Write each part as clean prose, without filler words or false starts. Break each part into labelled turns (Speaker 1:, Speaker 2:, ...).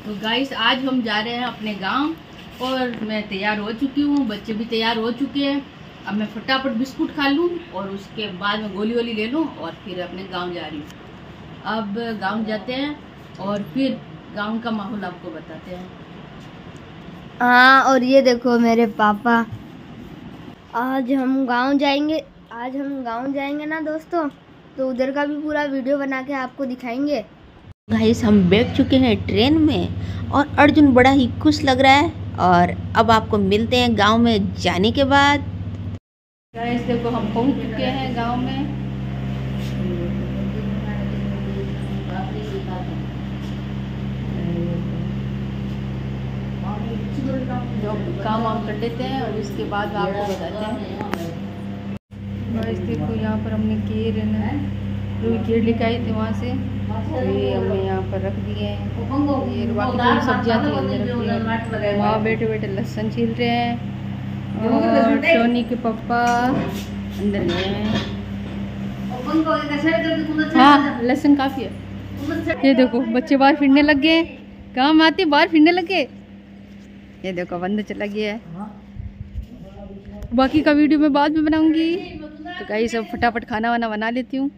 Speaker 1: तो गाइस आज हम जा रहे हैं अपने गांव और मैं तैयार हो चुकी हूँ, बच्चे भी तैयार हो चुके हैं। अब मैं फटाफट बिस्कुट खा लूँ और उसके बाद में गोली वोली ले लूँ और फिर अपने गांव जा रही हूँ। अब गांव जाते हैं और फिर गांव का माहौल आपको बताते हैं।
Speaker 2: हाँ, और ये देखो मेरे पापा। आज हम गांव जाएंगे ना दोस्तों, तो उधर का भी पूरा वीडियो बना के आपको दिखाएंगे।
Speaker 3: गाइस हम बैठ चुके हैं ट्रेन में और अर्जुन बड़ा ही खुश लग रहा है। और अब आपको मिलते हैं गांव में जाने के बाद।
Speaker 1: गाइस देखो हम पहुंच चुके हैं गांव में। जो काम वाम कर लेते हैं और उसके बाद आपको बताते हैं। गाइस देखो यहाँ पर हमने केर है ना, जो केर लेके आई थी वहाँ से, ये हमने यहाँ पर रख दिए हैं। ये बाकी थोड़ी सब्जियाँ थी अंदर रख दी। माँ बैठे बैठे लहसुन छील रहे हैं और टोनी के पापा अंदर गए हैं। हाँ लहसुन काफ़ी है। ये देखो बच्चे बाहर फिरने लग गए, काम आते बाहर फिरने लगे। ये देखो बंद चला गया है। बाकी का वीडियो मैं बाद में बनाऊंगी। तो गाइस सब फटाफट खाना वाना बना लेती हूँ।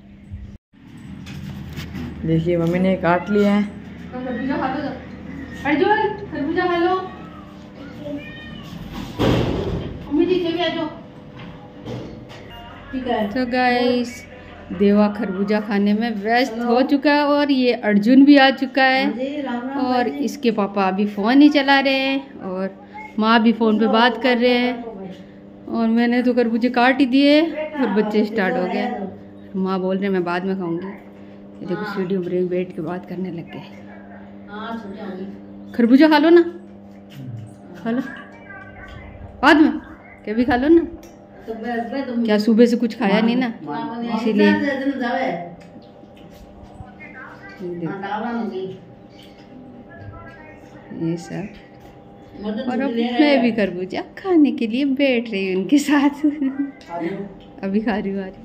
Speaker 4: देखिए मम्मी ने काट लिया है।
Speaker 1: खरबूजा खा लो अर्जुन, खरबूजा खा लो। मम्मी जी भी आ जाओ। ठीक है। तो गाइस देवा खरबूजा खाने में व्यस्त हो चुका है और ये अर्जुन भी आ चुका है और इसके पापा अभी फ़ोन ही चला रहे हैं और माँ भी फ़ोन पे बात कर रहे हैं। और मैंने तो खरबूजे काट ही दिए और बच्चे स्टार्ट हो गए। माँ बोल रहे मैं बाद में खाऊंगी। ये देखो सीढ़ी में बैठ के बात करने लग गए। खरबूजा खा लो ना, खा लो बाद में, क्या भी खा लो ना। क्या सुबह से कुछ खाया नहीं ना, इसीलिए। ये सब और अब मैं भी खरबूजा खाने के लिए बैठ रही हूँ उनके साथ। अभी खा रही हूँ।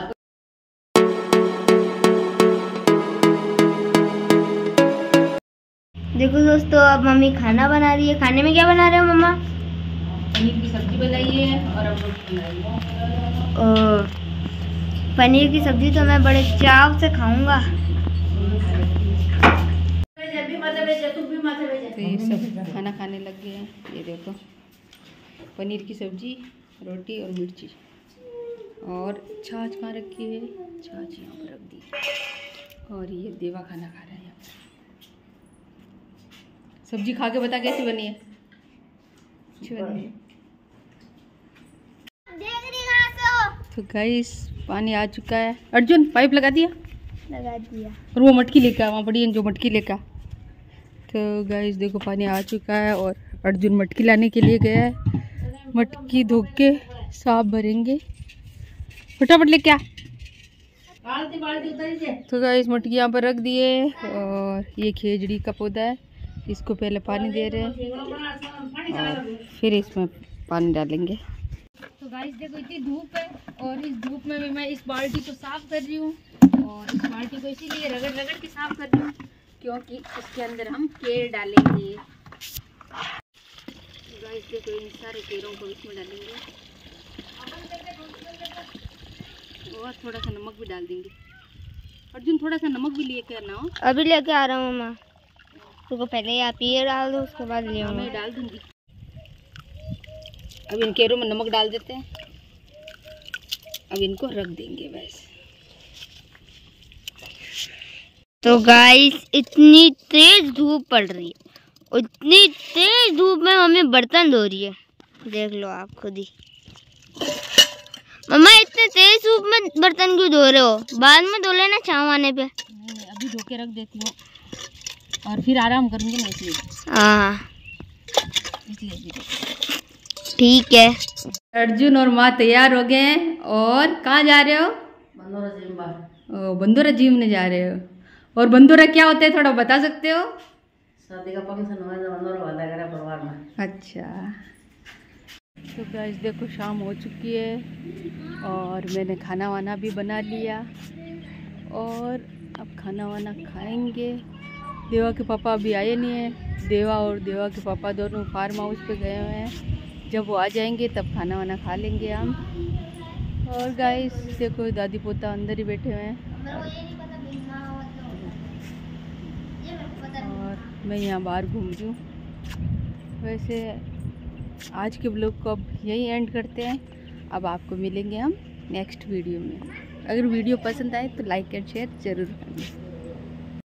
Speaker 2: देखो दोस्तों, अब मम्मी खाना बना रही है। खाने में क्या बना रहे हो मम्मा?
Speaker 1: पनीर की सब्जी बनाई है और अब रोटी बनाई है।
Speaker 2: पनीर की सब्जी तो मैं बड़े चाव से खाऊंगा।
Speaker 1: तो ये सब खाना खाने लग गए हैं। ये देखो पनीर की सब्जी, रोटी और मिर्ची और छाछ कहाँ रखी है, छाछ यहाँ पर रख दी। और ये देवा खाना खा रहा है यहाँ पर। सब्जी खा के बता कैसी बनी है? अच्छी बनी है। तो गाइस पानी आ चुका है। अर्जुन पाइप लगा दिया?
Speaker 2: लगा दिया।
Speaker 1: और वो मटकी लेकर वहाँ पड़ी है जो मटकी लेकर। तो गाइस देखो पानी आ चुका है और अर्जुन मटकी लाने के लिए गया है। मटकी धो के साफ भरेंगे, फटाफट लेके आ। तो गाइस मटकी यहाँ पर रख दिए और ये खेजड़ी का पौधा है, इसको पहले पानी दे रहे हैं और फिर इसमें पानी डालेंगे। तो गाइस देखो इतनी धूप है और इस धूप में भी मैं इस बाल्टी को साफ कर रही हूँ और इस बाल्टी को इसीलिए रगड़ रगड़ के साफ कर रही हूँ क्योंकि इसके अंदर हम केर डालेंगे। गाइस देखो इन सारे केरों को इसमें डालेंगे और थोड़ा सा नमक भी डाल देंगे। अर्जुन थोड़ा सा नमक भी लेके आना हो।
Speaker 2: अभी लेके आ रहा हूँ मम्मा। तो पहले आप ये डाल दो, उसके बाद ले
Speaker 1: मैं डाल दूंगी। अब इन केरों में नमक डाल देते हैं। अब इनको रख देंगे बस।
Speaker 2: तो गाइस इतनी तेज धूप पड़ रही है, उतनी तेज धूप में मम्मी बर्तन धो रही है। देख लो आप खुद ही। मम्मा इतने तेज धूप में बर्तन क्यों धो रहे हो? बाद में धो लेना छाँव आने पे।
Speaker 1: अभी धो के रख देती हूँ और फिर आराम करूँगी ना, इसलिए।
Speaker 2: हाँ
Speaker 1: इसलिए
Speaker 2: ठीक है।
Speaker 1: अर्जुन और माँ तैयार हो गए हैं और कहाँ जा रहे हो? बंदोरा जिम में जा रहे हो। और बंदोरा क्या होता है थोड़ा बता सकते हो?
Speaker 4: शादी का फंक्शन हुआ है बंदोरा वाला करे परिवार में।
Speaker 1: अच्छा। तो गाइस देखो शाम हो चुकी है और मैंने खाना वाना भी बना लिया और अब खाना वाना खाएंगे देवा के पापा अभी आए नहीं हैं। देवा और देवा के पापा दोनों फार्म हाउस पे गए हुए हैं। जब वो आ जाएंगे तब खाना वाना खा लेंगे हम। और गाइस देखो दादी पोता अंदर ही बैठे हुए हैं और मैं यहाँ बाहर घूम रही हूँ। वैसे आज के ब्लॉग को अब यही एंड करते हैं। अब आपको मिलेंगे हम नेक्स्ट वीडियो में। अगर वीडियो पसंद आए तो लाइक एंड शेयर ज़रूर करना।